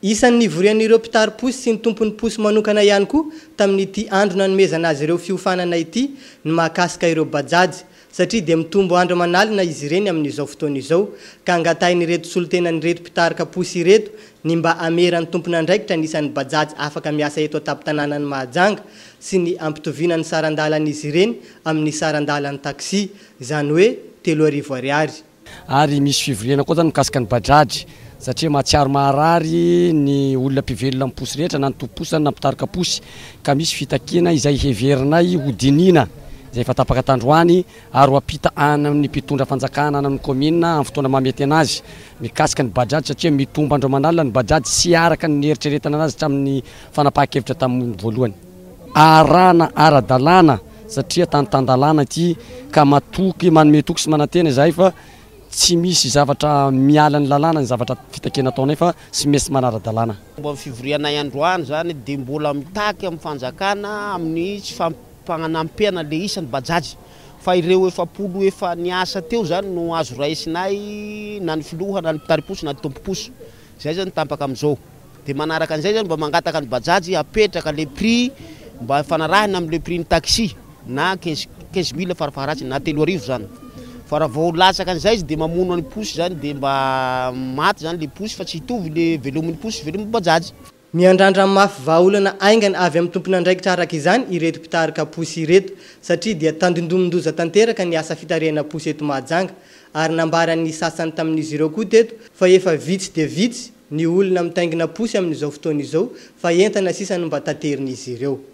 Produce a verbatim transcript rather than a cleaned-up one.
Isan'ny vorian'ireo mpitary posy sy ny tompon'ny posy manokana ihany koa tamin'ity andro nanomezana azy ireo fiofanana ity ny mahakasika ireo bajaj satria dia mitombo andro manalina izy ireny amin'izao fotoana izao ka angatain'ireto solotenan'ireto mpitarika posy ireto ny mba ameran'ny tompona andraikitra ny isan'ny bajaj afaka miasa eto atapy-tanànan'ny Mahajanga sy ny ampitoviana ny saran-dalan'izy ireny amin'ny saran-dalan'ny taxi izany hoe telo arivo ariary. Ary misy fivoriana koa zany mikasika ny bajaj satria mahatsiaro maharary ny olona mpivelona amin'ny posy rehetra na ny tompo-posy na mpitarika posy ka misy fitakiana izay heverinay hodinina izay efa tapaka tandroany ary apita amin'ny mpitondra fanjakana any amin'ny commune amin'ny fotoana mamety anazy mikasika ny bajaj satria mitombo andro manalina ny bajaj sy araka ny eritreretana anazy hatramin'ny fanapahan-kevitra tamin'ny voalohany. Arana ara-dalàna satria tany-tandalàna ity ka matoky manome toky sy manantena izay fa tsy misy zavatra miala ny lalàna ny zavatra fitakiana ataonay fa sy mesy manara-dalàna. Mba fivorianay androany zany dia mbola mitaky amin'ny fanjakana amin'ny tsy fampanampena le isan'ny bajaj fa ireo efapolo efa niasa teo zany no azo raisinay na ny filoha na ny mpitary-posy na ny tompo-posy zay zany tampaka amin'izao dia manaraka an'izay zany mba mangataka ny bajaj apetraka le prix mba fanarahina amin'ny le prix ny taxi na quinze mille farafaharatsy na telo arivo zany. Fa raha vao latsaka an'izay izy dia mamono ny posy zany dia mba maty zany le posy fa tsy hitovy le velomin'ny posy velomin'ny bajaj. Miandrandra mafy vahaolana aingana avy amin'ny tompona andraikitra araka izany ireto mpitarika posy ireto satria dia tandindomindoza tanteraka ny asa fitarihana posy eto Mahajanga ary nambaran'ny sasany tamin'izy ireo koa teto fa efa vitsy dia vitsy ny olona mitaingina posy amin'izao fotoana izao fa entana sisa no mba tanterin'izy ireo.